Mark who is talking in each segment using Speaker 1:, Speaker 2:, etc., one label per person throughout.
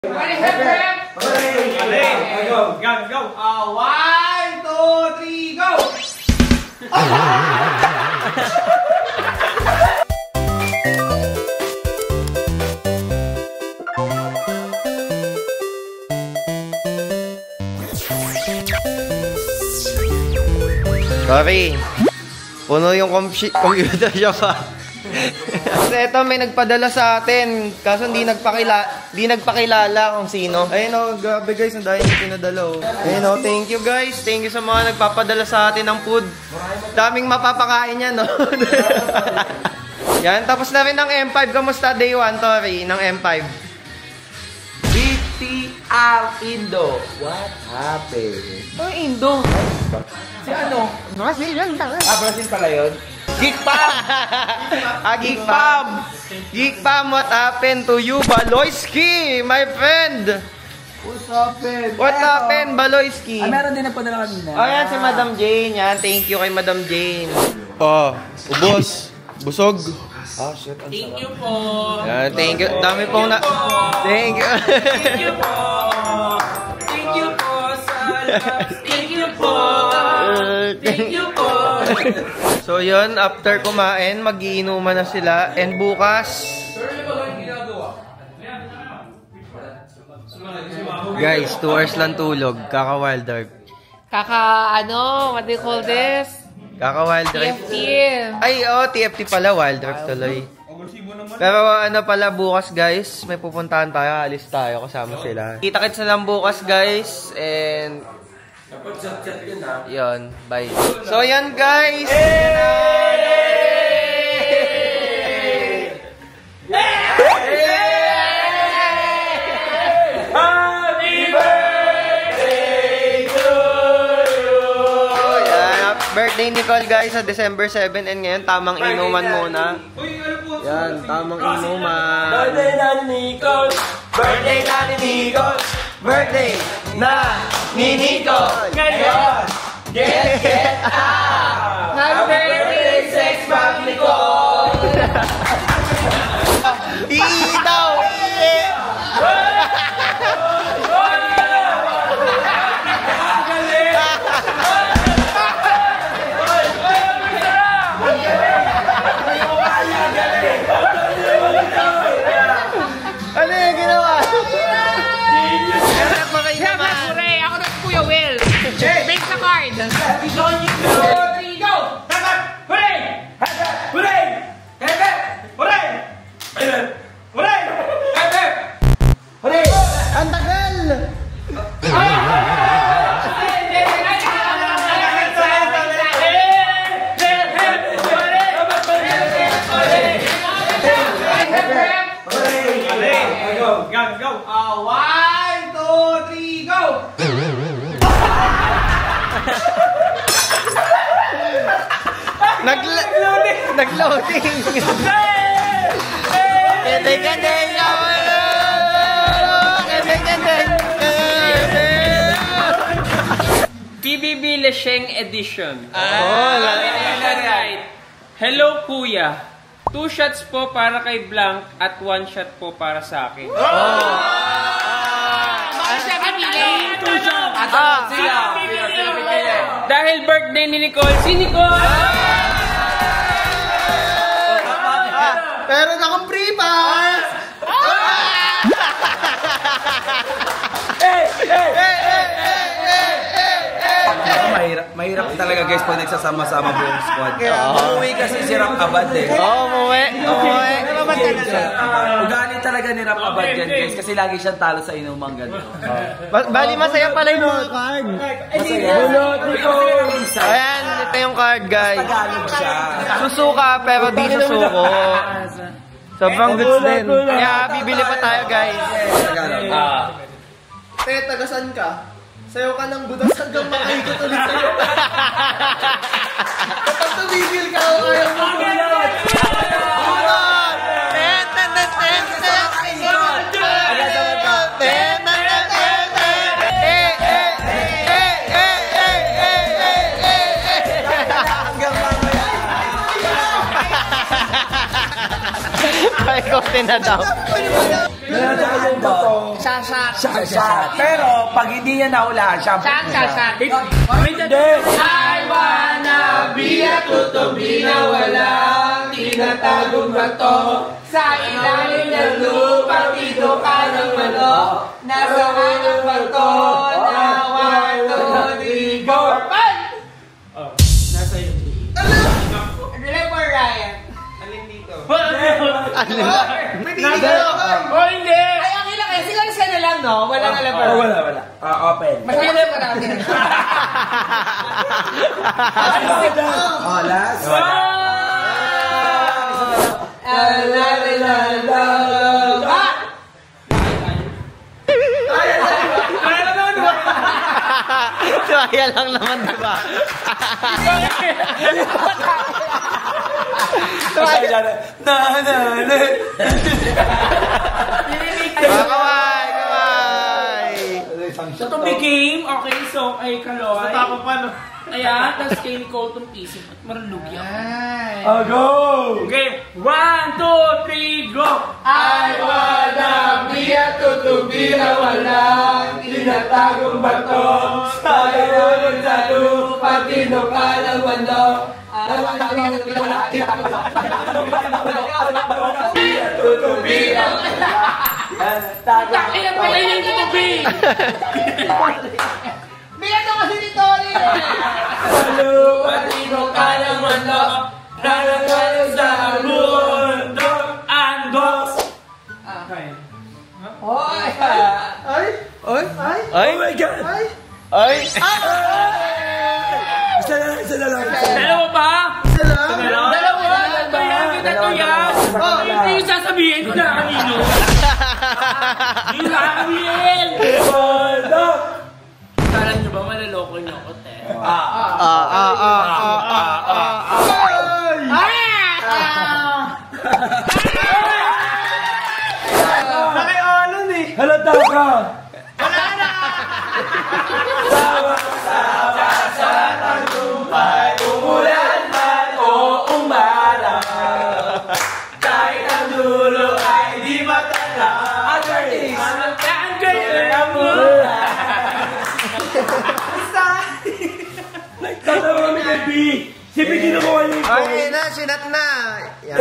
Speaker 1: Go, go. 1, 2, 3, go!
Speaker 2: Sorry, puno yung computer siya pa. Kasi ito may nagpadala sa atin, kaso hindi nagpakilala kung sino. Ayun o, grabe guys, ang dahil yung pinadala o. Ayun o, thank you guys, thank you sa mga nagpapadala sa atin ng food. Daming mapapakain yan no. Yan, tapos na rin ng M5. Kamusta day 1, Tori, ng M5?
Speaker 1: BTR Indo. What happened?
Speaker 2: Oh, Indo.
Speaker 1: Si ano?
Speaker 2: Brazil yan.
Speaker 1: Brazil pala yun? Geekpam!
Speaker 2: Geekpam! Geekpam, what happened to you, Baloyski, my friend? What happened, Baloyski?
Speaker 1: Meron din nagpadala kanina.
Speaker 2: Oh, yan si Madam Jane. Yan, thank you kay Madam Jane. Oh, ubos. Busog. Ah, shit.
Speaker 1: Thank you po.
Speaker 2: Yan, thank you. Dami pong na... Thank you.
Speaker 1: Thank you po. Thank you po sa love. Thank you po. Thank you po.
Speaker 2: So yun, after kumain, mag-iinuman na sila. And bukas... Guys, 2 hours lang tulog. Kaka-wild drive.
Speaker 3: What do you call this?
Speaker 2: Kaka-wild drive.
Speaker 3: TFT.
Speaker 2: Ay, oh, TFT pala. Wild drive tuloy. Pero ano pala bukas, guys. May pupuntahan tayo. Alis tayo. Kasama sila. Kita-kits na lang bukas, guys. And... Yun. Bye. So, yan, guys. Birthday Nicole guys sa December 7 and ngayon tamang inuman muna. Yan, tamang inuman.
Speaker 1: Birthday na ni Nicole. Birthday na ni Nicole.
Speaker 2: Birthday na ni Nicole.
Speaker 1: Ngayon. Get out.
Speaker 3: Happy birthday,
Speaker 1: sex bomb Nicole.
Speaker 2: Daw. Ano yung ginawa?
Speaker 3: Hooray! Ako na si Kuya Will. Break the card.
Speaker 1: Go! Hooray! Hooray! Hooray! Hooray!
Speaker 2: Hooray! Ang tagal!
Speaker 1: Go! 1, 2, 3, go!
Speaker 2: Nag-loading!
Speaker 4: PBB Lesheng Edition.
Speaker 2: Right.
Speaker 4: Hello Kuya. 2 shots po para kay Blanc at 1 shot po para sa akin. Dahil birthday ni Nicole, si Nicole!
Speaker 2: Pero akong free pass!
Speaker 1: Mahirap talaga guys pag nagsasama-sama buong squad. Umuwi kasi si Rap Abad eh.
Speaker 2: Umuwi.
Speaker 1: Ugali talaga ni Rap Abad yan guys kasi lagi siyang talo sa inumang ganito.
Speaker 2: Bali masaya pala yung mga card. Ayan, ito yung card guys.
Speaker 1: Tagalog siya.
Speaker 2: Susuka pero di susuko. Sobrang goods din. Kaya bibili pa tayo guys.
Speaker 5: Tagasan ka? Sayo ka ng butas hanggang makaikot ulit sa'yo. Kapag tumigil ka, ayaw mo bulat! Bulat!
Speaker 2: Ay, kote na daw.
Speaker 5: Shot. Pero pag hindi niya nahulaan,
Speaker 3: Shot.
Speaker 1: I wanna be a tutubi na walang tinatagong bato. Sa ilalim ng lupa, dito ka ng manok. Nasaan ang bato na 1, 2, 3, go!
Speaker 4: Nasa iyo.
Speaker 1: Remember, Ryan?
Speaker 4: Alin dito?
Speaker 3: Hindi!
Speaker 1: Ay, ang ilang eh. Silang siya na lang, no? Walang alam ba?
Speaker 5: Wala. Open.
Speaker 1: Masyadong pa natin.
Speaker 5: Last.
Speaker 2: Kaya lang naman, diba? Kaway!
Speaker 4: Ito game, okay, so kay Kaloy.
Speaker 3: Tapos paano?
Speaker 4: Ayan, tapos kay Nicole itong isip at marulog yan.
Speaker 5: Go!
Speaker 4: Okay, 1, 2, 3, go!
Speaker 1: I wanna be a tutubi na walang tinatagong bato. Tayo rin sa lupa, dito ka ng manok. Tutubi na
Speaker 3: Ilan pa kayo yung tutubi?
Speaker 1: Bigyan kasi ni Tony eh! Patino ka ng manok, nalagay sa mundo, andos!
Speaker 4: Okay.
Speaker 1: Hoy!
Speaker 2: Ay!
Speaker 5: Oh my God!
Speaker 2: Ay!
Speaker 5: Isa na lang.
Speaker 4: Dalawa pa? Dalawa? Tatlo yan! Hindi yung sasabihin ko na kanino. Hindi yung sasabihin! Kala nyo ba malaloko nyo ako, te?
Speaker 5: Nakialan eh! Halata ka!
Speaker 1: Umulan man o umaraw, kahit ang dulo ay di matala.
Speaker 4: Ang ganda mo!
Speaker 5: Tatawa kami kay B! Si B kinukuha niya yung
Speaker 2: Ay, sinat na! Yan.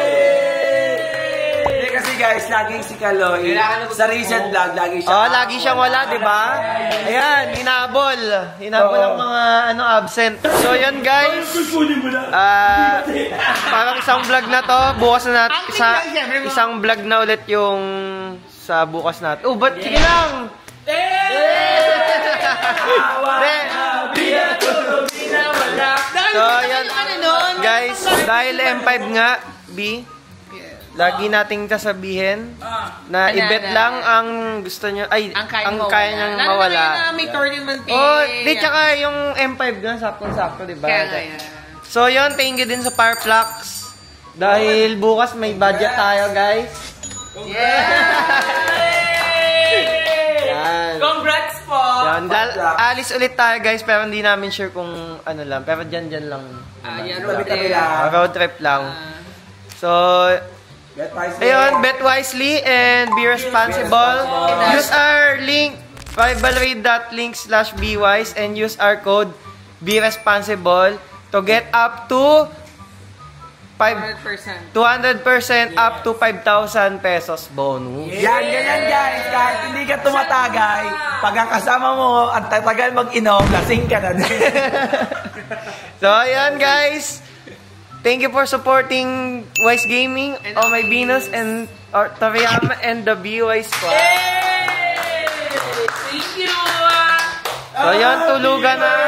Speaker 5: Hindi kasi guys, laging si Kaloy. Sa recent vlog, lagi siya.
Speaker 2: Oh, lagi siyang wala, di ba? Ayan, hinabol. Hinabol ang mga absent. So, yun guys.
Speaker 5: Kunin mo na.
Speaker 2: Parang isang vlog na to. Bukas na natin. Isang vlog na ulit yung sa bukas natin. Oh, ba't? Sige lang! So, yan. Guys, dahil M5 nga, B, lagi nating sasabihin na i-bet lang ang gusto nyo, ay, ang kaya niyang mawala.
Speaker 1: May tournament eh.
Speaker 2: Oh, di, tsaka yung M5 nga, saktong-sakto, diba? So, yun, thank you din sa Fireflux. Dahil bukas may budget tayo, guys. Yan.
Speaker 1: Congrats po!
Speaker 2: Yan. Alis ulit tayo, guys, pero hindi namin sure kung ano lang. Pero dyan lang. Road trip lang. So, ayun, bet wisely and be responsible. Use our link, rivalry.link/bwise and use our code be responsible to get up to 200% up to 5,000 pesos bonus.
Speaker 5: Yan, ganyan guys. Kahit hindi ka tumatagay, pag ang kasama mo, ang tatagal mag-inom, lasing ka na din.
Speaker 2: So, ayan guys. Thank you for supporting Wise Gaming, Oh My Venus, and Toriyama, and the BWise Squad.
Speaker 1: Thank you!
Speaker 2: So, ayan, tulugan na.